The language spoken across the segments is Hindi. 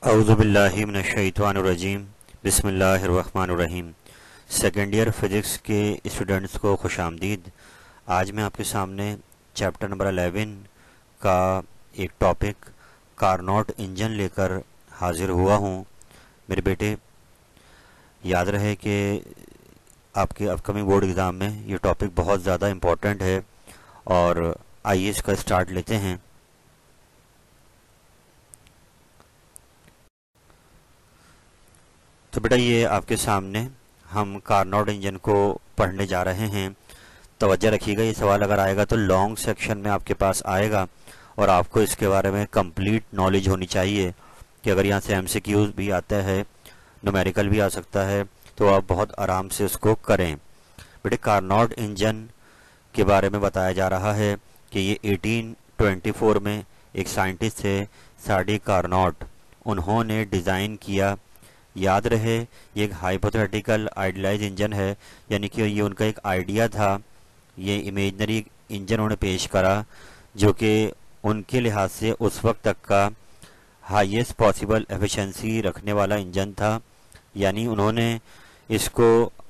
औज़ुबिल्लाहि मिनश्शैतानिर्रजीम बिस्मिल्लाहिर्रहमानिर्रहीम। सेकेंड ईयर फिज़िक्स के स्टूडेंट्स को खुशामदीद। आज मैं आपके सामने चैप्टर नंबर 11 का एक टॉपिक कारनोट इंजन लेकर हाजिर हुआ हूँ। मेरे बेटे, याद रहे कि आपके अपकमिंग बोर्ड एग्ज़ाम में ये टॉपिक बहुत ज़्यादा इम्पोर्टेंट है। और आइए इसका स्टार्ट लेते हैं। तो बेटा, ये आपके सामने हम कारनोट इंजन को पढ़ने जा रहे हैं। तवज्जो रखिएगा, ये सवाल अगर आएगा तो लॉन्ग सेक्शन में आपके पास आएगा और आपको इसके बारे में कंप्लीट नॉलेज होनी चाहिए कि अगर यहाँ से एमसीक्यूज भी आता है, न्यूमेरिकल भी आ सकता है, तो आप बहुत आराम से उसको करें। बेटे, कारनोट इंजन के बारे में बताया जा रहा है कि ये 1824 में एक साइंटिस्ट थे, साडी कारनोट, उन्होंने डिज़ाइन किया। याद रहे, ये एक हाइपोथेटिकल आइडियलाइज इंजन है, यानी कि ये उनका एक आइडिया था। ये इमेजनरी इंजन उन्होंने पेश करा जो कि उनके लिहाज से उस वक्त तक का हाईएस्ट पॉसिबल एफिशिएंसी रखने वाला इंजन था। यानी उन्होंने इसको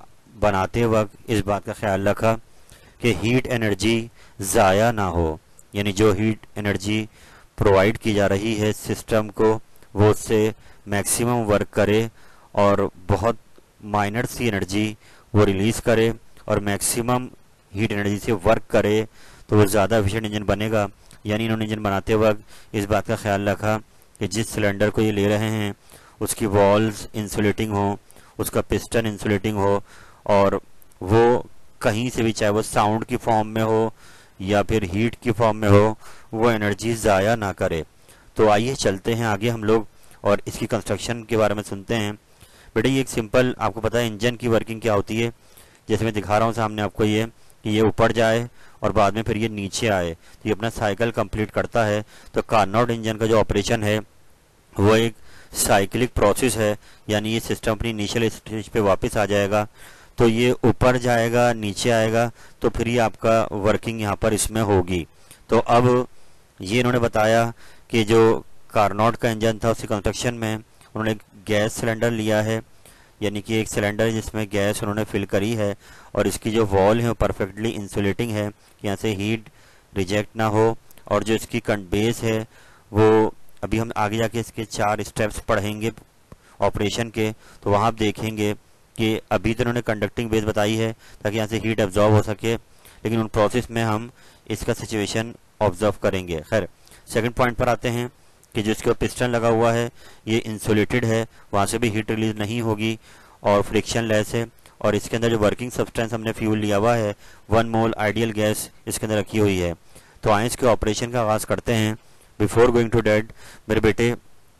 बनाते वक्त इस बात का ख्याल रखा कि हीट एनर्जी ज़ाया ना हो, यानी जो हीट एनर्जी प्रोवाइड की जा रही है सिस्टम को, वो उससे मैक्सिमम वर्क करे और बहुत माइनर सी एनर्जी वो रिलीज़ करे और मैक्सिमम हीट एनर्जी से वर्क करे, तो वो ज़्यादा एफिशिएंट इंजन बनेगा। यानी इन्होंने इंजन बनाते वक्त इस बात का ख्याल रखा कि जिस सिलेंडर को ये ले रहे हैं उसकी वॉल्स इंसुलेटिंग हो, उसका पिस्टन इंसुलेटिंग हो, और वो कहीं से भी, चाहे वो साउंड की फॉर्म में हो या फिर हीट की फॉर्म में हो, वो एनर्जी ज़ाया ना करे। तो आइए चलते हैं आगे हम लोग और इसकी कंस्ट्रक्शन के बारे में सुनते हैं। बेटे, ये एक सिंपल, आपको पता है इंजन की वर्किंग क्या होती है। जैसे मैं दिखा रहा हूँ सामने आपको, ये कि ये ऊपर जाए और बाद में फिर ये नीचे आए, तो ये अपना साइकिल कंप्लीट करता है। तो कारनोट इंजन का जो ऑपरेशन है वो एक साइक्लिक प्रोसेस है, यानी ये सिस्टम अपनी इनिशियल स्टेज पे वापस आ जाएगा। तो ये ऊपर जाएगा, नीचे आएगा, तो फिर ये आपका वर्किंग यहाँ पर इसमें होगी। तो अब ये इन्होंने बताया कि जो कारनोट का इंजन था उसकी कंस्ट्रक्शन में उन्होंने गैस सिलेंडर लिया है, यानी कि एक सिलेंडर है जिसमें गैस उन्होंने फिल करी है, और इसकी जो वॉल है वो परफेक्टली इंसुलेटिंग है कि यहाँ से हीट रिजेक्ट ना हो। और जो इसकी बेस है वो अभी हम आगे जाके इसके 4 स्टेप्स पढ़ेंगे ऑपरेशन के, तो वहाँ आप देखेंगे कि अभी तो उन्होंने कंडक्टिंग बेस बताई है ताकि यहाँ से हीट एब्जॉर्ब हो सके, लेकिन उन प्रोसेस में हम इसका सिचुएशन ऑब्जर्व करेंगे। खैर, सेकंड पॉइंट पर आते हैं कि जो इसके पिस्टन लगा हुआ है ये इंसुलेटेड है, वहाँ से भी हीट रिलीज नहीं होगी और फ्रिक्शन लेस है। और इसके अंदर जो वर्किंग सब्सटेंस हमने फ्यूल लिया हुआ है 1 मोल आइडियल गैस इसके अंदर रखी हुई है। तो आए इसके ऑपरेशन का आगाज़ करते हैं। बिफोर गोइंग टू डैट, मेरे बेटे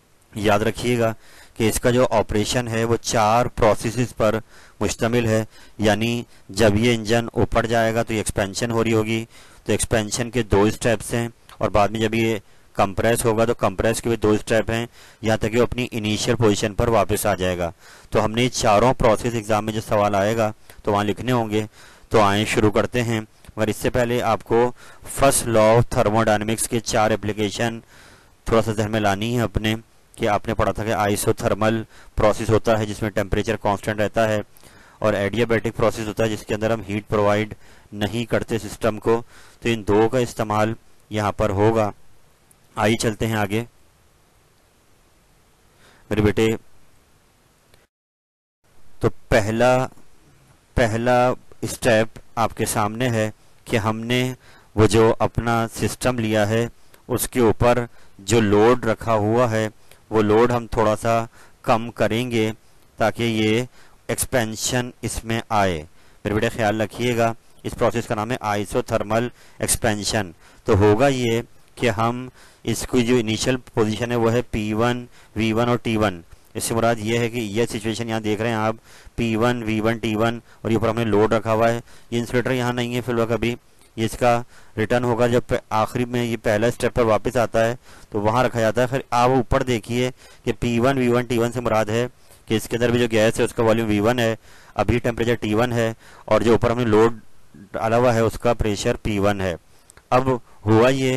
याद रखिएगा कि इसका जो ऑपरेशन है वो 4 प्रोसेसेस पर मुश्तमिल है। यानी जब ये इंजन ऊपर जाएगा तो ये एक्सपेंशन हो रही होगी, तो एक्सपेंशन के 2 स्टेप्स हैं, और बाद में जब ये कंप्रेस होगा तो कंप्रेस के भी 2 स्टेप हैं, यहाँ तक कि वो अपनी इनिशियल पोजीशन पर वापस आ जाएगा। तो हमने ये चारों प्रोसेस एग्जाम में जो सवाल आएगा तो वहाँ लिखने होंगे। तो आए शुरू करते हैं, मगर इससे पहले आपको फर्स्ट लॉ ऑफ थर्मोडायनेमिक्स के 4 एप्लीकेशन थोड़ा सा ध्यान में लानी है अपने, कि आपने पढ़ा था कि आइसोथर्मल प्रोसेस होता है जिसमें टेम्परेचर कांस्टेंट रहता है, और एडियाबैटिक प्रोसेस होता है जिसके अंदर हम हीट प्रोवाइड नहीं करते सिस्टम को। तो इन 2 का इस्तेमाल यहाँ पर होगा। आइए चलते हैं आगे मेरे बेटे। तो पहला स्टेप आपके सामने है कि हमने वो जो अपना सिस्टम लिया है उसके ऊपर जो लोड रखा हुआ है वो लोड हम थोड़ा सा कम करेंगे ताकि ये एक्सपेंशन इसमें आए। मेरे बेटे ख्याल रखिएगा, इस प्रोसेस का नाम है आइसोथर्मल एक्सपेंशन। तो होगा ये कि हम इसकी जो इनिशियल पोजीशन है वो है P1, V1 और T1। इससे मुराद ये है कि यह सिचुएशन यहाँ देख रहे हैं आप, P1, V1, T1, और ये ऊपर हमने लोड रखा हुआ है। ये इंसुलेटर यहाँ नहीं है फिलहाल, कभी ये इसका रिटर्न होगा जब आखिरी में ये पहला स्टेप पर वापस आता है तो वहाँ रखा जाता है। फिर आप ऊपर देखिए कि P1, V1, T1 से मुराद है कि इसके अंदर भी जो गैस है उसका वॉल्यूम V1 है, अभी टेम्परेचर T1 है, और जो ऊपर हमने लोड डाला हुआ है उसका प्रेशर P1 है। अब हुआ ये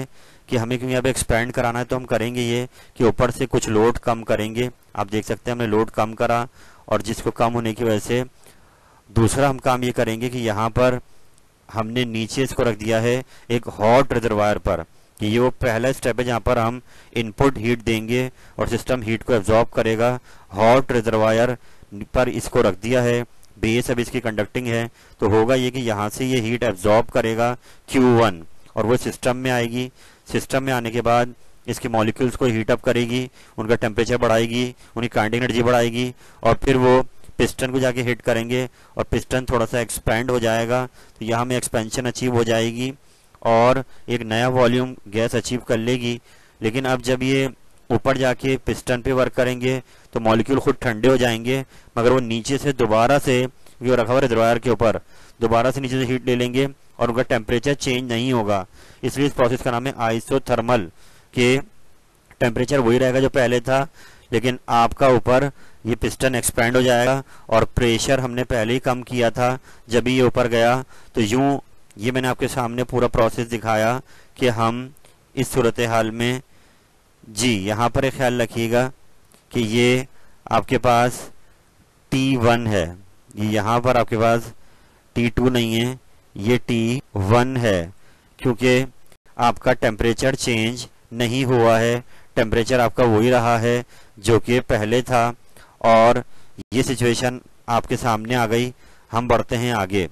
कि हमें क्योंकि अब एक्सपेंड कराना है तो हम करेंगे ये कि ऊपर से कुछ लोड कम करेंगे। आप देख सकते हैं हमने लोड कम करा, और जिसको कम होने की वजह से दूसरा हम काम ये करेंगे कि यहाँ पर हमने नीचे इसको रख दिया है एक हॉट रिजर्वायर पर। ये वो पहला स्टेप है जहाँ पर हम इनपुट हीट देंगे और सिस्टम हीट को एब्जॉर्ब करेगा। हॉट रिजर्वायर पर इसको रख दिया है, बेस अब इसकी कंडक्टिंग है, तो होगा ये कि यहाँ से ये हीट एब्जॉर्ब करेगा Q1 और वो सिस्टम में आएगी। सिस्टम में आने के बाद इसके मॉलिक्यूल्स को हीट अप करेगी, उनका टेम्परेचर बढ़ाएगी, उनकी काइनेटिक एनर्जी बढ़ाएगी, और फिर वो पिस्टन को जाके हिट करेंगे और पिस्टन थोड़ा सा एक्सपैंड हो जाएगा। तो यहाँ में एक्सपेंशन अचीव हो जाएगी और एक नया वॉल्यूम गैस अचीव कर लेगी। लेकिन अब जब ये ऊपर जाके पिस्टन पे वर्क करेंगे तो मॉलिक्यूल खुद ठंडे हो जाएंगे, मगर वो नीचे से दोबारा से जो रखा हुआ रिजर्वायर के ऊपर दोबारा से नीचे से हीट ले लेंगे और उनका टेम्परेचर चेंज नहीं होगा। इसलिए इस प्रोसेस का नाम है आइसोथर्मल, के टेम्परेचर वही रहेगा जो पहले था, लेकिन आपका ऊपर ये पिस्टन एक्सपैंड हो जाएगा और प्रेशर हमने पहले ही कम किया था। जब ये ऊपर गया तो यूं, ये मैंने आपके सामने पूरा प्रोसेस दिखाया कि हम इस सूरत हाल में जी यहाँ पर एक ख्याल रखिएगा कि ये आपके पास T1 है, ये यहाँ पर आपके पास T2 नहीं है, ये T1 है, क्योंकि आपका टेम्परेचर चेंज नहीं हुआ है, टेम्परेचर आपका वही रहा है जो कि पहले था। और ये सिचुएशन आपके सामने आ गई। हम बढ़ते हैं आगे।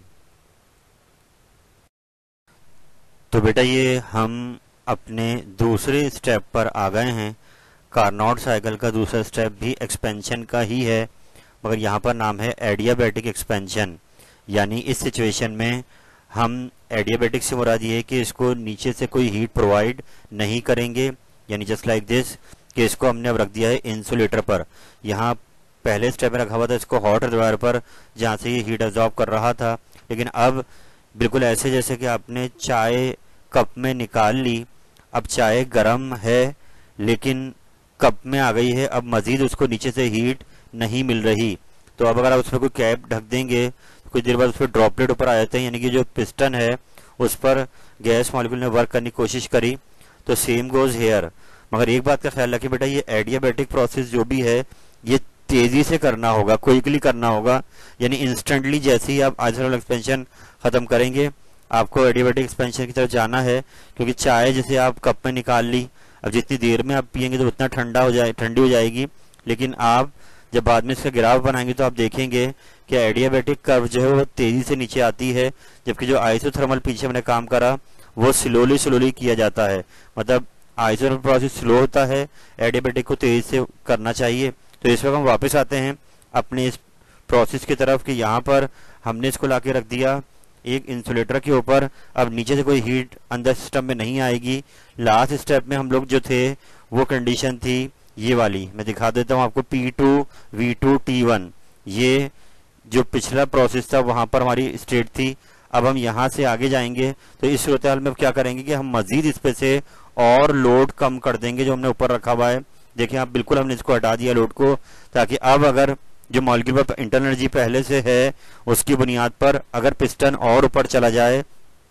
तो बेटा ये हम अपने दूसरे स्टेप पर आ गए हैं। कार्नोट साइकिल का दूसरा स्टेप भी एक्सपेंशन का ही है, मगर यहाँ पर नाम है एडियाबैटिक एक्सपेंशन। यानी इस सिचुएशन में हम एडियाबैटिक से मुराद ये है कि इसको नीचे से कोई हीट प्रोवाइड नहीं करेंगे, यानी जस्ट लाइक दिस कि इसको हमने अब रख दिया है इंसुलेटर पर। यहाँ पहले स्टेप में रखा हुआ था इसको हॉट रिजर्वायर पर, जहाँ से ये हीट एब्जॉर्ब कर रहा था, लेकिन अब बिल्कुल ऐसे जैसे कि आपने चाय कप में निकाल ली। अब चाय गर्म है लेकिन कप में आ गई है, अब मजीद उसको नीचे से हीट नहीं मिल रही। तो अब अगर आप उस पर कोई कैप ढक देंगे तो कुछ देर बाद उस पर ड्रॉपलेट ऊपर आ जाते हैं, यानी कि जो पिस्टन है उस पर गैस मॉलिक्यूल ने वर्क करने की कोशिश करी। तो सेम गोज हेयर। मगर एक बात का ख्याल रखिए बेटा, ये एडियाबैटिक प्रोसेस जो भी है ये तेजी से करना होगा, क्विकली करना होगा, यानी इंस्टेंटली जैसे ही आप आइसोथर्मल एक्सपेंशन खत्म करेंगे आपको एडियाबैटिक एक्सपेंशन की तरफ जाना है। क्योंकि चाय जैसे आप कप में निकाल ली, अब जितनी देर में आप पियेंगे तो उतना ठंडी हो जाएगी, लेकिन आप जब बाद में इसका गिराव बनाएंगे तो आप देखेंगे कि एडियाबैटिक कर्व जो है वो तेजी से नीचे आती है, जबकि जो आइसोथर्मल पीछे मैंने काम करा वो स्लोली किया जाता है। मतलब आइसोथर्मल प्रोसेस स्लो होता है, एडियाबैटिक को तेजी से करना चाहिए। तो इस वक्त हम वापस आते हैं अपने इस प्रोसेस की तरफ कि यहाँ पर हमने इसको लाके रख दिया एक इंसुलेटर के ऊपर। अब नीचे से कोई हीट अंदर सिस्टम में नहीं आएगी। लास्ट स्टेप में हम लोग जो थे वो कंडीशन थी ये वाली, मैं दिखा देता हूँ आपको। P2 V2 T1, ये जो पिछला प्रोसेस था वहां पर हमारी स्टेट थी। अब हम यहाँ से आगे जाएंगे तो इस सूरत हाल में क्या करेंगे कि हम मजीद इस पे से और लोड कम कर देंगे जो हमने ऊपर रखा हुआ है। देखिए आप, बिल्कुल हमने इसको हटा दिया लोड को, ताकि अब अगर जो मॉलिक्यूल पर इंटरनल एनर्जी पहले से है उसकी बुनियाद पर अगर पिस्टन और ऊपर चला जाए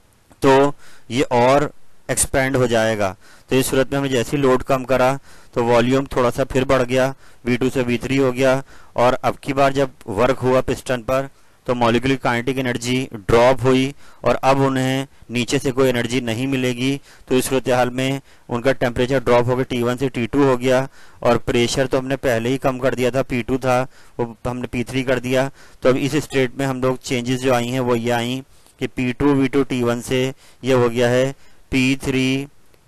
तो ये और एक्सपेंड हो जाएगा। तो इस सूरत में हमने जैसे ही लोड कम करा तो वॉल्यूम थोड़ा सा फिर बढ़ गया, V2 से V3 हो गया। और अब की बार जब वर्क हुआ पिस्टन पर तो मॉलिक्यूलर काइनेटिक एनर्जी ड्रॉप हुई और अब उन्हें नीचे से कोई एनर्जी नहीं मिलेगी। तो इस सूरत हाल में उनका टेम्परेचर ड्रॉप हो गया, T1 से T2 हो गया। और प्रेशर तो हमने पहले ही कम कर दिया था, P2 था वो हमने P3 कर दिया। तो अब इस स्टेट में हम लोग चेंजेस जो आई हैं वो ये आई कि P2 V2 T1 से ये हो गया है P3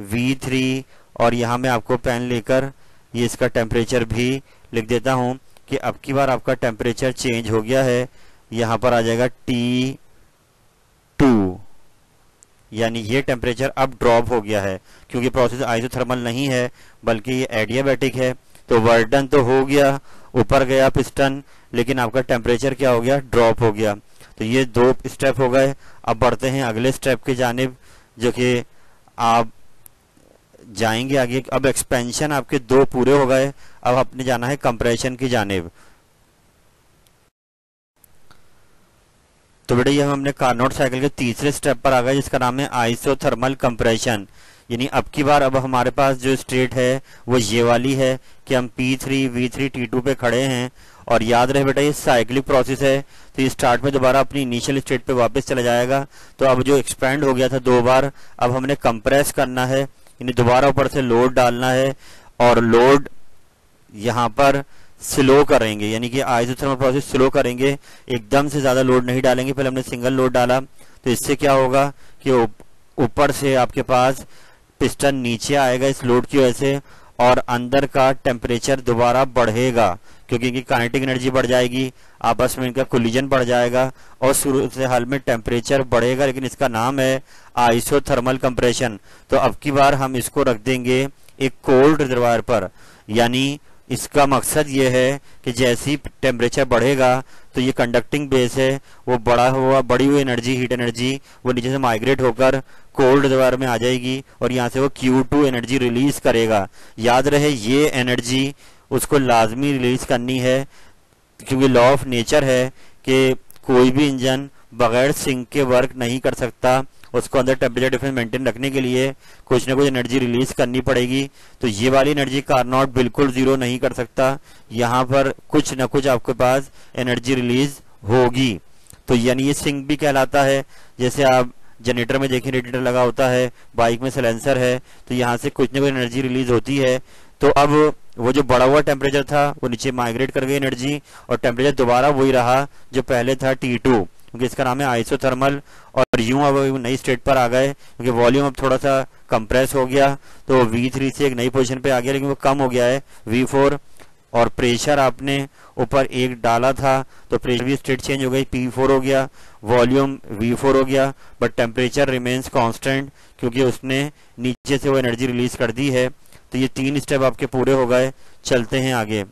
V3। और यहाँ मैं आपको पेन लेकर ये इसका टेम्परेचर भी लिख देता हूँ कि अब की बार आपका टेम्परेचर चेंज हो गया है। यहाँ पर आ जाएगा T2, यानी ये टेम्परेचर अब ड्रॉप हो गया है क्योंकि प्रोसेस आइसोथर्मल नहीं है बल्कि ये एडियाबैटिक है। तो वर्क डन तो हो गया, ऊपर गया पिस्टन, लेकिन आपका टेम्परेचर क्या हो गया, ड्रॉप हो गया। तो ये दो स्टेप हो गए। अब बढ़ते हैं अगले स्टेप की जानिब जो कि आप जाएंगे आगे। अब एक्सपेंशन आपके दो पूरे हो गए, अब आपने जाना है कंप्रेशन की जानिब। तो बेटा ये हमने कार्नोट साइकिल के तीसरे स्टेप पर आ गए जिसका नाम है आइसोथर्मल कंप्रेशन। यानी अब की बार अब हमारे पास जो स्टेट है वो ये वाली है कि हम P3 V3 T2 पे खड़े हैं। और याद रहे बेटा ये साइक्लिक प्रोसेस है, तो ये स्टार्ट में दोबारा अपनी इनिशियल स्टेट पे वापस चला जाएगा। तो अब जो एक्सपेंड हो गया था 2 बार, अब हमने कंप्रेस करना है, यानी दोबारा ऊपर से लोड डालना है और लोड यहाँ पर स्लो करेंगे, यानी कि आइसोथर्मल प्रोसेस स्लो करेंगे, एकदम से ज्यादा लोड नहीं डालेंगे। पहले हमने सिंगल लोड डाला, तो इससे क्या होगा कि ऊपर से आपके पास पिस्टन नीचे आएगा इस लोड की वजह से, और अंदर का टेम्परेचर दोबारा बढ़ेगा क्योंकि इनकी काइनेटिक एनर्जी बढ़ जाएगी, आपस में इनका कोलिजन बढ़ जाएगा और शुरू से हाल में टेम्परेचर बढ़ेगा, लेकिन इसका नाम है आइसोथर्मल कंप्रेशन। तो अब की बार हम इसको रख देंगे एक कोल्ड रिजर्वायर पर, यानी इसका मकसद ये है कि जैसे ही टेम्परेचर बढ़ेगा तो ये कंडक्टिंग बेस है, वो बढ़ी हुई एनर्जी, हीट एनर्जी वो नीचे से माइग्रेट होकर कोल्ड रिजर्वायर में आ जाएगी और यहाँ से वो Q2 एनर्जी रिलीज करेगा। याद रहे ये एनर्जी उसको लाजमी रिलीज करनी है, क्योंकि लॉ ऑफ नेचर है कि कोई भी इंजन बगैर सिंक के वर्क नहीं कर सकता, उसको अंदर टेम्परेचर डिफरेंस मेंटेन रखने के लिए कुछ ना कुछ एनर्जी रिलीज करनी पड़ेगी। तो ये वाली एनर्जी कार्नोट बिल्कुल जीरो नहीं कर सकता, यहाँ पर कुछ ना कुछ आपके पास एनर्जी रिलीज होगी। तो यानी ये सिंक भी कहलाता है। जैसे आप जनरेटर में देखें, रेडिएटर लगा होता है, बाइक में साइलेंसर है, तो यहाँ से कुछ ना कुछ एनर्जी रिलीज होती है। तो अब वो जो बढ़ा हुआ टेम्परेचर था वो नीचे माइग्रेट कर गई एनर्जी, और टेम्परेचर दोबारा वही रहा जो पहले था T2, क्योंकि इसका नाम है आइसोथर्मल। और यूं अब नई स्टेट पर आ गए क्योंकि वॉल्यूम अब थोड़ा सा कंप्रेस हो गया, तो V3 से एक नई पोजीशन पे आ गया, लेकिन वो कम हो गया है V4। और प्रेशर आपने ऊपर 1 डाला था तो प्रेशर भी स्टेट चेंज हो गई, P4 हो गया, वॉल्यूम V4 हो गया, बट टेम्परेचर रिमेन्स कांस्टेंट क्योंकि उसने नीचे से वो एनर्जी रिलीज कर दी है। तो ये 3 स्टेप आपके पूरे हो गए। चलते हैं आगे।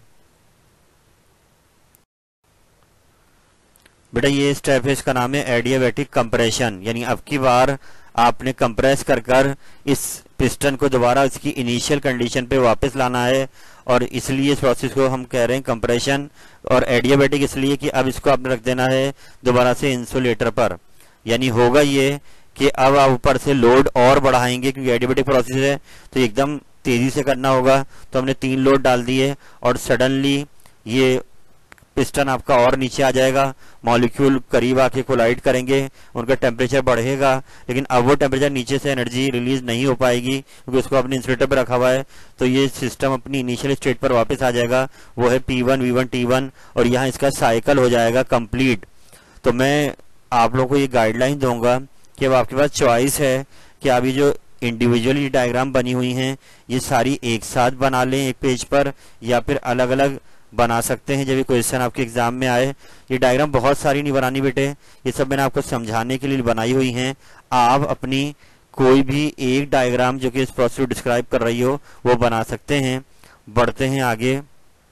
बेटा ये स्टेप है, इसका नाम है एडियाबैटिक कंप्रेशन, यानी अब की बार आपने कंप्रेस कर इस पिस्टन को दोबारा इसकी इनिशियल कंडीशन पे वापस लाना है, और इसलिए इस प्रोसेस को हम कह रहे हैं कंप्रेशन। और एडियाबैटिक इसलिए कि अब इसको आपने रख देना है दोबारा से इंसुलेटर पर, यानी होगा ये कि अब आप ऊपर से लोड और बढ़ाएंगे क्योंकि एडियाबैटिक प्रोसेस है तो एकदम तेजी से करना होगा। तो हमने 3 लोड डाल दिए और सडनली ये पिस्टन आपका और नीचे आ जाएगा, मॉलिक्यूल करीब आके कोलाइड करेंगे, उनका टेम्परेचर बढ़ेगा, लेकिन अब वो टेम्परेचर नीचे से एनर्जी रिलीज नहीं हो पाएगी क्योंकि उसको अपने इंसुलेटर पर रखा हुआ है। तो ये सिस्टम अपनी इनिशियल स्टेट पर वापस आ जाएगा, वो है P1 V1 T1, और यहाँ इसका साइकिल हो जाएगा कंप्लीट। तो मैं आप लोगों को ये गाइडलाइन दूंगा कि अब आपके पास चॉइस है कि आप ये जो इंडिविजुअली डायग्राम बनी हुई हैं ये सारी एक साथ बना लें एक पेज पर, या फिर अलग अलग बना सकते हैं जब ये क्वेश्चन आपके एग्जाम में आए। ये डायग्राम बहुत सारी नहीं बनानी बेटे, ये सब मैंने आपको समझाने के लिए बनाई हुई हैं। आप अपनी कोई भी एक डायग्राम जो कि इस प्रोसेस को डिस्क्राइब कर रही हो वो बना सकते हैं। बढ़ते हैं आगे।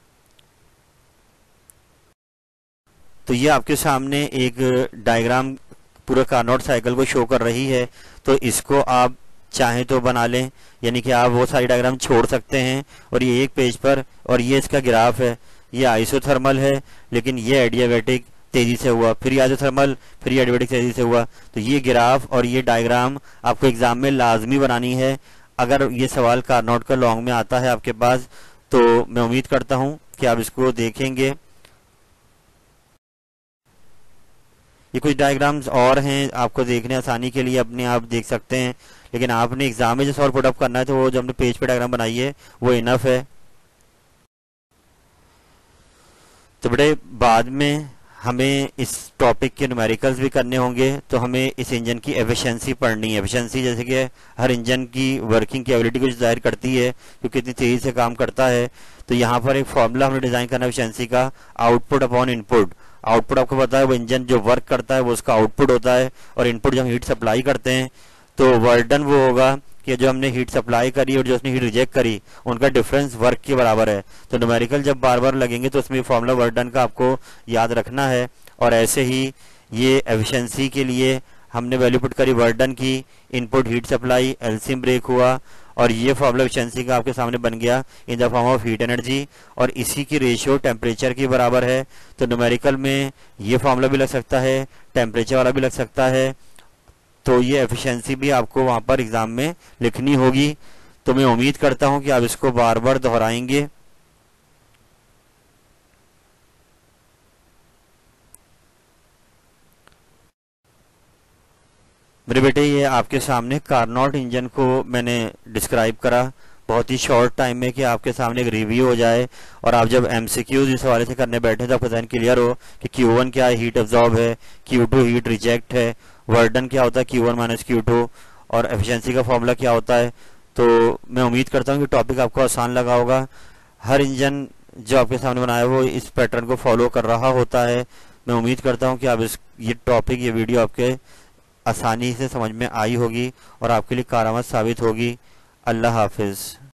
तो ये आपके सामने एक डायग्राम पूरा कार्नोट साइकिल को शो कर रही है, तो इसको आप चाहें तो बना लें, यानी कि आप वो सारी डायग्राम छोड़ सकते हैं और ये एक पेज पर। और ये इसका ग्राफ है, ये आइसोथर्मल है लेकिन ये एडियाबैटिक तेजी से हुआ, फिर ये आइसोथर्मल, फिर ये एडियाबैटिक तेजी से हुआ। तो ये ग्राफ और ये डायग्राम आपको एग्जाम में लाजमी बनानी है। अगर ये सवाल कार्नोट का लॉन्ग में आता है आपके पास तो मैं उम्मीद करता हूं कि आप इसको देखेंगे। ये कुछ डायग्राम्स और हैं, आपको देखने आसानी के लिए अपने आप देख सकते हैं, लेकिन आपने एग्जाम में जो सॉल्व पुट अप करना है तो वो जो हमने पेज पे डायग्राम बनाई है वो इनफ है। तो बेटे बाद में हमें इस टॉपिक के न्यूमेरिकल्स भी करने होंगे, तो हमें इस इंजन की एफिशिएंसी पढ़नी है। एफिशिएंसी जैसे कि हर इंजन की वर्किंग की एबिलिटी को जाहिर करती है कि कितनी तेजी से काम करता है। तो यहाँ पर एक फॉर्मूला हमने डिजाइन करना है एफिशिएंसी का, आउटपुट अपॉन इनपुट। आउटपुट आपको पता है वो इंजन जो वर्क करता है वो उसका आउटपुट होता है, और इनपुट जब हम हीट सप्लाई करते हैं तो वर्क डन वो होगा कि जो हमने हीट सप्लाई करी और जो उसने हीट रिजेक्ट करी उनका डिफरेंस वर्क के बराबर है। तो न्यूमेरिकल जब बार बार लगेंगे तो उसमें फॉर्मूला वर्क डन का आपको याद रखना है। और ऐसे ही ये एफिशिएंसी के लिए हमने वैल्यू पुट करी वर्क डन की, input heat supply, LCM break हुआ, और ये फॉर्मूला एफिशिएंसी का आपके सामने बन गया in the form of heat energy, और इसी की रेशियो टेम्परेचर के बराबर है। तो न्यूमेरिकल में ये फॉर्मूला भी लग सकता है, टेम्परेचर वाला भी लग सकता है, तो ये एफिशिएंसी भी आपको वहाँ पर एग्ज़ाम में लिखनी होगी। तो मैं उम्मीद करता हूँ कि आप इसको बार बार दोहराएंगे। मेरे बेटे, ये आपके सामने कारनॉट इंजन को मैंने डिस्क्राइब करा बहुत ही शॉर्ट टाइम में कि आपके सामने एक रिव्यू हो जाए, और आप जब एमसीक्यूज इस हवाले से करने बैठे तो आपका ज़हन क्लियर हो कि Q1 क्या है, हीट एब्जॉर्ब है, Q2 हीट रिजेक्ट है, वर्डन क्या होता है Q1 माइनस Q2, और एफिशिएंसी का फॉर्मूला क्या होता है। तो मैं उम्मीद करता हूँ कि टॉपिक आपको आसान लगा होगा। हर इंजन जो आपके सामने बनाया है वो इस पैटर्न को फॉलो कर रहा होता है। मैं उम्मीद करता हूँ कि आप ये टॉपिक, ये वीडियो आपके आसानी से समझ में आई होगी और आपके लिए कारआमद साबित होगी। अल्लाह हाफिज़।